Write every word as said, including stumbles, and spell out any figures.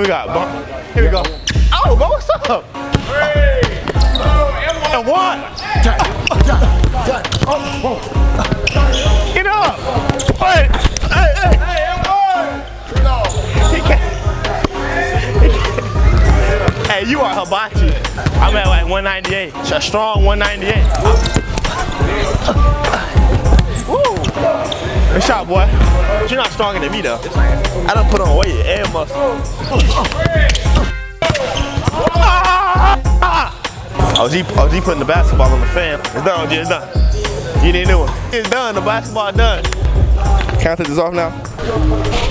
got bump. Here we go. Oh, bro, what's up? Three, two, and one. Get up. Wait. Hey, hey. Hey, he can't. He can't. Hey, you are hibachi. I'm at like one ninety-eight. A strong one ninety-eight. Woo. Good shot, boy. But you're not stronger than me, though. I done put on weight and muscle. O G, O G putting the basketball on the fan. It's done, O G, it's done. You didn't do it. It's done, the basketball done. Can I take this off now?